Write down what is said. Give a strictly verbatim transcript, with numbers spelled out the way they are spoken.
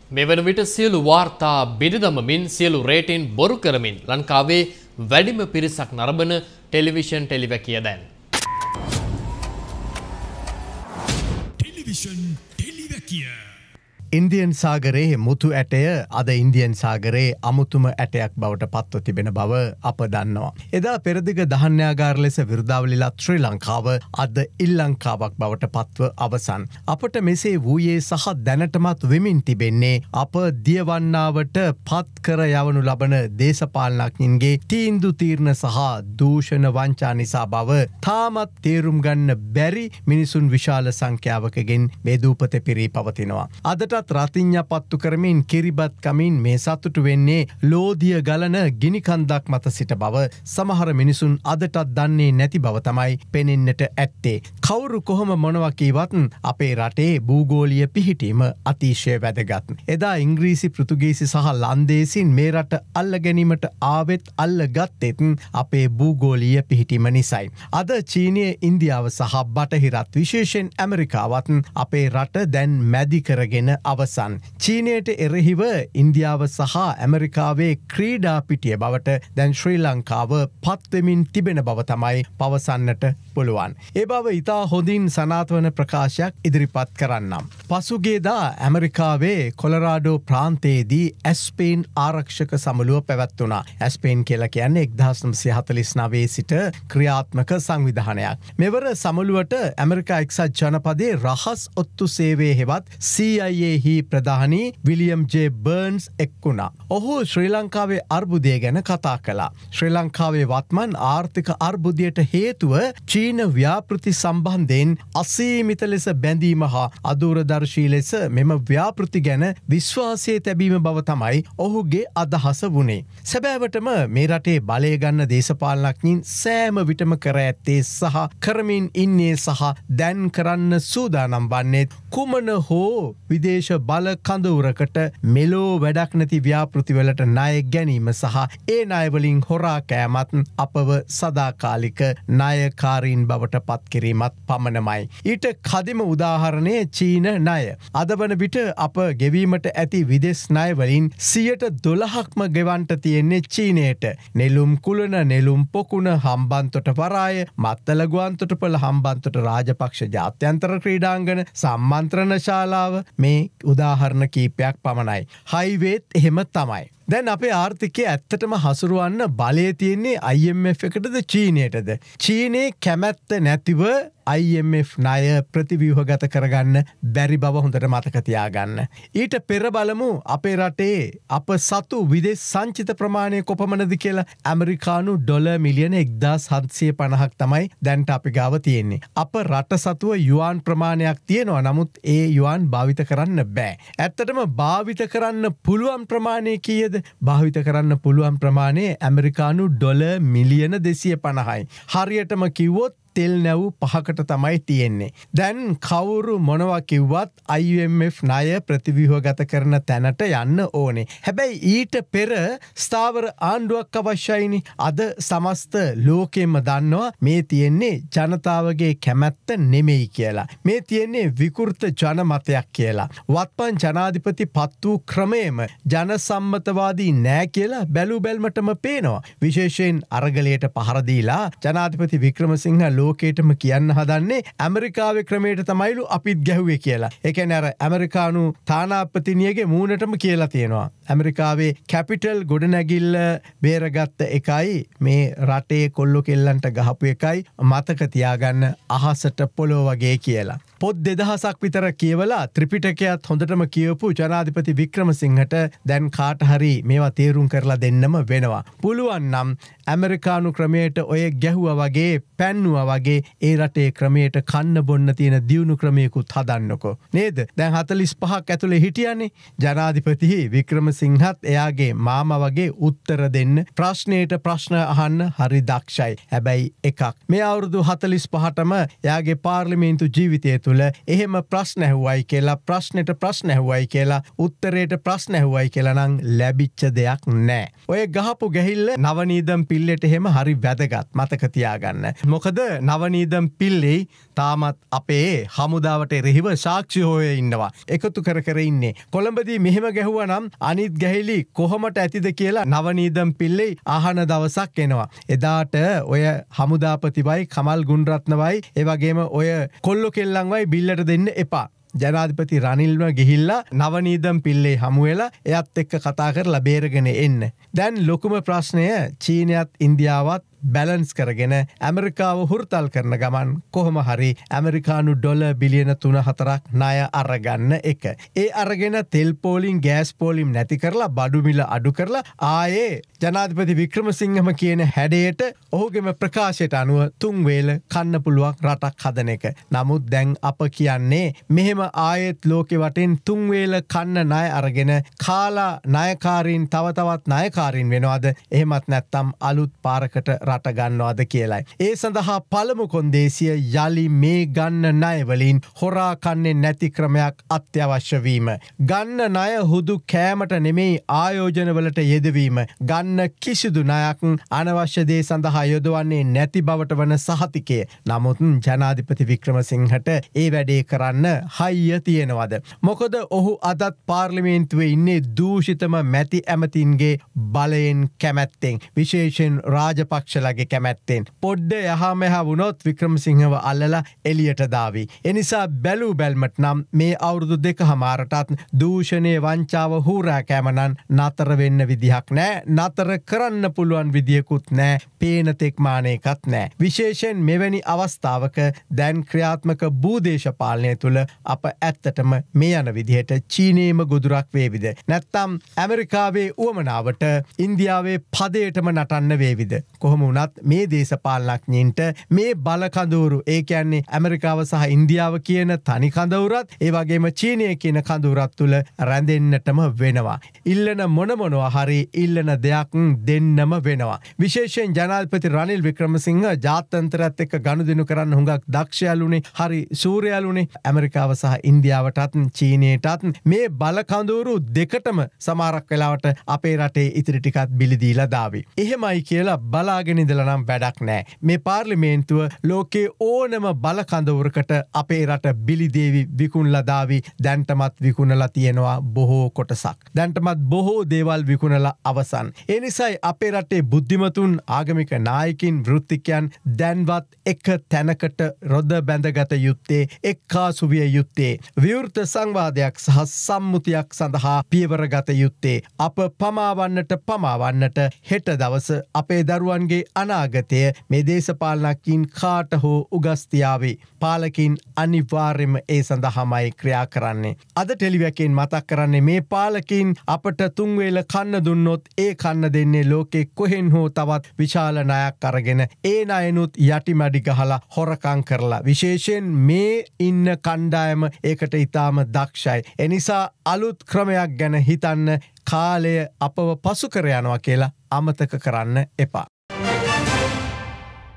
මේ වන විට සියලු වාර්තා බිරිදමමින් සියලු රේටින් බොරු කරමින් ලංකාවේ වැඩිම පිරිසක් නරඹන ටෙලිවිෂන් ටෙලිවැකිය දැන්. ටෙලිවිෂන් ටෙලිවැකිය. ඉන්දියන් සාගරයේ මුතු ඇටය අද ඉන්දියන් සාගරයේ අමුතුම ඇටයක් බවට පත්ව තිබෙන බව අප දන්නවා. එදා පෙරදිග දහන්‍යාගාර ලෙස විරුදාවලිලත් ශ්‍රී ලංකාව අද ඉල් ලංකාවක් බවට පත්ව අවසන්. අපට මෙසේ වූයේ සහ දැනටමත් වෙමින් තිබෙන්නේ අප දියවන්නාවට පත් කර යවනු ලබන දේශපාලනඥයින්ගේ තීන්දු තීරණ සහ දූෂණ වංචා නිසා බව තාමත් තේරුම් ගන්න බැරි මිනිසුන් විශාල සංඛ්‍යාවකගෙන් මේ දූපත පිරී පවතිනවා. අදට රතිඥ පත්තු කරමින් කිරිබත් කමින් මේ සතුටු වෙන්නේ ලෝදිය ගලන ගිනිකන්දක් මත සිට බව සමහර මිනිසුන් අදටත් දන්නේ නැති බව තමයි පෙනෙන්නට ඇත්තේ. කවුරු කොහොම මොනවා කීවත් අපේ රටේ භූගෝලීය පිහිටීම අතිශය වැදගත්. එදා ඉංග්‍රීසි පෘතුගීසි සහ ලන්දේසින් මේ රට අල්ල ගැනීමට ආවෙත් අල්ල ගත්තෙත් අපේ භූගෝලීය පිහිටීම නිසයි. අද චීනය ඉන්දියාව සහ බටහිරත් විශේෂයෙන් ඇමරිකාවත් අපේ රට දැන් මැදි කරගෙන අවසන්. චීනයට එරෙහිව ඉන්දියාව සහ ඇමරිකාවේ ක්‍රීඩා පිටිය බවට දැන් ශ්‍රී ලංකාව පත්වෙමින් තිබෙන බව තමයි පවසන්නට පුළුවන්. ඒ බව ඉතා හොඳින් සනාත්වන ප්‍රකාශයක් ඉදිරිපත් කරන්නම්. පසුගේදා ඇමරිකාවේ කොලරාඩෝ ප්‍රාන්තයේදී ඇස්පේන් ආරක්ෂක සමුළුව පැවැත්වුණා. ඇස්පේන් කියලා කියන්නේ එක්දහස් නවසිය හතළිස් නවයේ සිට ක්‍රියාත්මක සංවිධානයක්. මෙවර සමුළුවට ඇමරිකා එක්සත් ජනපදයේ රහස් ඔත්තු සේවයේ හෙවත් සී අයි ඒ හි ප්‍රධානී විලියම් ජේ බර්න්ස් එක්වුණා. ඔහු ශ්‍රී ලංකාවේ අර්බුදය ගැන කතා කළා. ශ්‍රී ලංකාවේ වත්මන් ආර්ථික අර්බුදයට හේතුව චීන ව්‍යාපෘති සම්බන්ධයෙන් අසීමිත ලෙස බැඳීම හා අදූරදර්ශී ලෙස මෙම ව්‍යාපෘති ගැන විශ්වාසය තැබීම බව තමයි ඔහුගේ අදහස වුණේ. සැබෑවටම මේ රටේ බලය ගන්න දේශපාලනඥයින් සෑම විටම කර ඇත්තේ සහ කරමින් ඉන්නේ සහ දැන් කරන්න සූදානම් වන්නේ කුමන හෝ විදේශ බල කඳවුරකට මෙලෝ වැඩක් නැති ව්‍යාපෘතිවලට ණය ගැනීම සහ ඒ ණයවලින් හොරා කෑමත් අපව සදාකාලික ණයකාරීන් බවට පත් කිරීමත් පමණමයි. ඊට කදිම උදාහරණය චීන ණය. අද වන විට අප ගෙවීමට ඇති විදෙස් ණයවලින් සියයට දොළහක්ම ගෙවන්ට තියෙන්නේ චීනයට. නෙළුම් කුලන, නෙළුම් පොකුණ, හම්බන්තොට වරාය, මත්තල ගුවන්තොටුපළ හම්බන්තොට රාජපක්ෂ ජාත්‍යන්තර ක්‍රීඩාංගන, සම්මන්ත්‍රණ ශාලාව මේ උදාහරණ කීපයක් පමණයි. හයිවේත් එහෙම තමයි. දැන් අපේ ආර්ථිකය ඇත්තටම හසුරුවන්න බලය තියෙන්නේ අයි එම් එෆ් එකටද චීනයටද? චීනයේ කැමැත්ත නැතිව අයි එම් එෆ් ණය ප්‍රතිව්‍යුහගත කරගන්න බැරි බව හොඳට මතක තියාගන්න. ඊට පෙර බලමු අපේ රටේ අප සතු විදේශ සංචිත ප්‍රමාණය කොපමණද කියලා. ඇමරිකානු ඩොලර් මිලියන එක්දාස් හත්සිය පනහක් තමයි දැන්ට අපි ගාව තියෙන්නේ. අප රට සතුව යුවාන් ප්‍රමාණයක් තියෙනවා. නමුත් ඒ යුවාන් භාවිත කරන්න බෑ. ඇත්තටම භාවිත කරන්න පුළුවන් ප්‍රමාණය කීයද? භාවිත කරන්න පුළුවන් ප්‍රමාණය ඇමරිකානු ඩොලර් මිලියන දෙසිය පනහයි. හරියටම කිව්වොත් තෙල් නැව් පහකට තමයි තියෙන්නේ. දැන් කවුරු මොනවා කිව්වත් අයි එම් එෆ් ණය ප්‍රතිව්‍යුහගත කරන තැනට යන්න ඕනේ. හැබැයි ඊට පෙර ස්ථාවර ආණ්ඩුවක් අවශ්‍යයිනි. අද සමස්ත ලෝකෙම දන්නවා මේ තියෙන්නේ ජනතාවගේ කැමැත්ත නෙමෙයි කියලා. මේ තියෙන්නේ විකෘත ජනමතයක් කියලා. වත්පන් ජනාධිපති පත් වූ ක්‍රමයේම ජනසම්මතවාදී නෑ කියලා බැලු බැල්මටම පේනවා. විශේෂයෙන් අරගලයට පහර දීලා ජනාධිපති වික්‍රමසිංහ ලෝකේටම කියන්න හදන්නේ ඇමරිකාවේ ක්‍රමයට තමයිලු අපිත් ගැහුවේ කියලා. ඒ කියන්නේ අර ඇමරිකානු තානාපතිනියගේ මූණටම කියලා තියෙනවා. ඇමරිකාවේ කැපිටල් ගොඩනැගිල්ල බේරගත්ත එකයි මේ රටේ කොල්ලෝ කෙල්ලන්ට ගහපු එකයි මතක තියාගන්න අහසට පොළොව වගේ කියලා. පොත් දෙදහසක් විතර කියවලා ත්‍රිපිටකයත් හොඳටම කියවපු ජනාධිපති වික්‍රමසිංහට දැන් කාට හරි මේවා තේරුම් කරලා දෙන්නම වෙනවා. පුළුවන් නම් ඇමරිකානු ක්‍රමයට ඔය ගැහුවා වගේ පැන්නුවා වගේ ඒ රටේ ක්‍රමයට කන්න බොන්න තියෙන දියුණු ක්‍රමයකුත් හදන්නකෝ. නේද? දැන් හතළිස් පහක් ඇතුලේ හිටියනේ ජනාධිපති වික්‍රමසිංහත් එයාගේ මාමා වගේ උත්තර දෙන්න ප්‍රශ්නයට ප්‍රශ්න අහන්න හරි දක්ෂයි. හැබැයි එකක් මේ අවුරුදු හතළිස් පහටම එයාගේ පාර්ලිමේන්තු ජීවිතය තුළ එහෙම ප්‍රශ්න ඇහුවයි කියලා ප්‍රශ්නෙට ප්‍රශ්න ඇහුවයි කියලා උත්තරයට ප්‍රශ්න ඇහුවයි කියලා නම් ලැබිච්ච දෙයක් නෑ. ඔය ගහපු ගැහිල්ල නවනීදම් පිල්ලෙට එහෙම හරි වැදගත් මතක තියාගන්න. මොකද නවනීදම් පිල්ලේ තාමත් අපේ හමුදාවට එරෙහිව සාක්ෂි හොය ඉන්නවා. එකතු කර කර ඉන්නේ. කොළඹදී මෙහෙම ගැහුවා නම් අනිත් ගැහිලි කොහොමට ඇතිද කියලා නවනීදම් පිල්ලේ අහන දවසක් එනවා. එදාට ඔය හමුදාපතිවයි කමල් ගුණරත්නවයි ඒ වගේම ඔය කොල්ලෝ කෙල්ලන්වයි බිල්ලට දෙන්න එපා. ජනාධිපති රනිල්ව ගිහිල්ලා නවනීදම් පිල්ලේ හමුවෙලා එයත් එක්ක කතා කරලා බේරගෙන එන්න. දැන් ලොකුම ප්‍රශ්නය චීනයත් ඉන්දියාවත් බැලන්ස් කරගෙන ඇමරිකාව හුරතල් කරන ගමන් කොහොම හරි ඇමරිකානු ඩොලර් බිලියන තුන හතරක් ණය අරගන්න එක. ඒ අරගෙන තෙල් පෝලිම් ගෑස් පෝලිම් නැති කරලා බඩු මිල අඩු කරලා ආයේ ජනාධිපති වික්‍රමසිංහම කියන හැඩයට ඔහුගේම ප්‍රකාශයට අනුව තුන් වේල කන්න පුළුවන් රටක් හදන එක. නමුත් දැන් අප කියන්නේ මෙහෙම ආයෙත් ලෝකෙ වටෙන් තුන් වේල කන්න ණය අරගෙන කාලා ණයකාරීන් තව තවත් ණයකාරීන් වෙනවද? එහෙමත් නැත්නම් අලුත් පාරකට රට ගන්නවාද කියලයි. ඒ සඳහා පළමු කොන්දේසිය යලි මේ ගන්න ණයවලින් හොරා කන්නේ නැති ක්‍රමයක් අත්‍යවශ්‍ය වීම. ගන්න ණය හුදු කෑමට නෙමෙයි ආයෝජනවලට යෙදවීම. ගන්න කිසිදු ණයක් අනවශ්‍ය දේ සඳහා යොදවන්නේ නැති බවට වන සහතිකය. නමුත් ජනාධිපති වික්‍රමසිංහට ඒ වැඩේ කරන්න හයිය තියෙනවද? මොකද ඔහු අදත් පාර්ලිමේන්තුවේ ඉන්නේ දූෂිතම මැති ඇමතින්ගේ බලයෙන් කැමැත්තෙන්. විශේෂයෙන් රාජපක්ෂ ලගේ කැමැත්තෙන්. පොඩ්ඩ යහා මෙහා වුණොත් වික්‍රමසිංහව අල්ලලා එලියට දාවි. එනිසා බැලූ බැල්මට නම් මේ අවුරුදු දෙක හමාරටත් දූෂණය වංචාව හූරා කෑමනන් නතර වෙන්න විදිහක් නෑ. නතර කරන්න පුළුවන් විදියකුත් නෑ. පේන තෙක්මානයකත් නෑ. විශේෂයෙන් මෙවැනි අවස්ථාවක දැන් ක්‍රියාත්මක භූදේශපාලනය තුළ අප ඇත්තටම මේ යන විදිහට චීනයේම ගොදුරක් වේවිද? නැත්තම් ඇමරිකාවේ උවමනාවට ඉන්දියාවේ පදයටම නටන්න වේවිද? කොහොම වුණත් මේ දේශපාලනඥයින්ට මේ බලකඳවුරු ඒ කියන්නේ ඇමරිකාව සහ ඉන්දියාව කියන තනි කඳවුරත් ඒ වගේම චීනය කියන කඳවුරත් තුල රැඳෙන්නටම වෙනවා. ඉල්ලන මොන මොනවා හරි ඉල්ලන දෙයක් දෙන්නම වෙනවා. විශේෂයෙන් ජනාධිපති රනිල් වික්‍රමසිංහ ජාත්‍යන්තරයත් එක්ක ගනුදෙනු කරන්න හුඟක් දක්ෂයලුනේ. හරි සූර්යයලුනේ. ඇමරිකාව සහ ඉන්දියාවටත් චීනයටත් මේ බලකඳවුරු දෙකටම සමහරක් වෙලාවට අපේ රටේ ඉතිරි ටිකත් බිලි දීලා දාවි. එහෙමයි කියලා බලාගෙන ඉඳලා නම් වැඩක් නෑ. මේ පාර්ලිමේන්තුව ලෝකේ ඕනම බලකඳවුරකට අපේ රට බිලි දේවි විකුණලා දාවි. දැන්ටමත් විකුණලා තියෙනවා බොහෝ කොටසක්. දැන්ටමත් බොහෝ දේවල් විකුණලා අවසන්. ඒ නිසායි අපේ රටේ බුද්ධිමතුන් ආගමික නායකින් වෘත්තිකයන් දැන්වත් එක තැනකට රොද බැඳගත යුත්තේ එක්කාසු විය යුත්තේ. විවෘත සංවාදයක් සහ සම්මුතියක් සඳහා පියවර ගත යුත්තේ. අප පමාවන්නට පමාවන්නට හෙට දවස අපේ දරුවන්ගේ අනාගතය මේ දේශපාලනකින් කාට හෝ උගස්තියාවේ. පාලකින් අනිවාර්යයෙන්ම ඒ සඳහාමයි ක්‍රියා කරන්නේ. අද ටෙලිවිෂන් මතක් කරන්නේ මේ පාලකින් අපට තුන් වේල කන්න දුන්නොත් ඒ කන්න දෙන්නේ ලෝකේ කොහෙන් හෝ තවත් විශාල ණයක් අරගෙන ඒ ණයනුත් යටිමැඩි ගහලා හොරකම් කරලා. විශේෂයෙන් මේ ඉන්න කණ්ඩායම ඒකට ඊටාම දක්ෂයි. එනිසා අලුත් ක්‍රමයක් ගැන හිතන්න කාලය අපව පසු කර යනවා කියලා අමතක කරන්න එපා.